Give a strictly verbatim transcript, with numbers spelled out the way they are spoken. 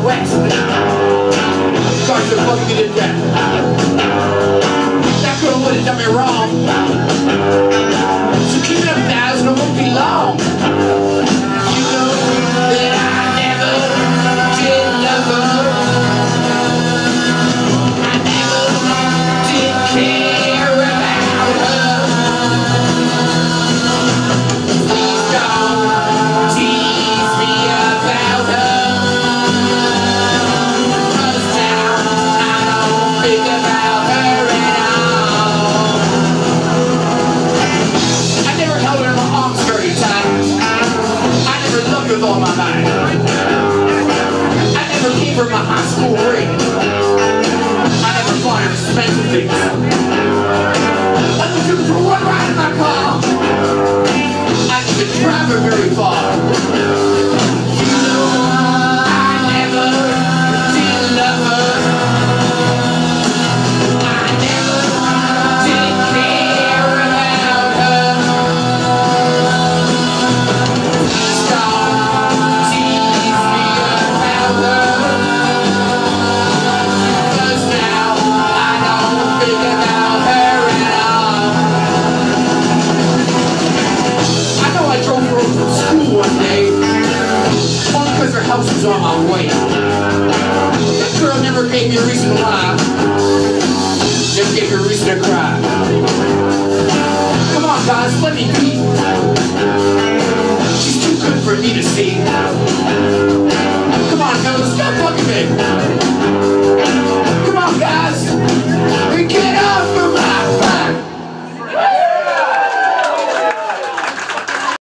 west. Cars are fucking me to death. That girl would've done me wrong, so keep it a thousand, it won't be long. You know that I never did love her. I never did care about her. Please don't tease me about her, 'cause now I don't think about her at all. I never held her in my arms very tight. I never loved her with all my might. I never gave her my high school ring. I never bought her expensive things. I never took her for one ride in my car. I didn't drive her very far. You know I never did love her. I never did care about her. Please don't tease me about her, 'cause now I don't think about her at all. I know I drove her home from school one day, only because her house was on my way. That girl never gave me a reason why. Never gave me a reason to cry. Come on, guys, let me be. She's too good for me to see. Come on, fellas, stop fucking me.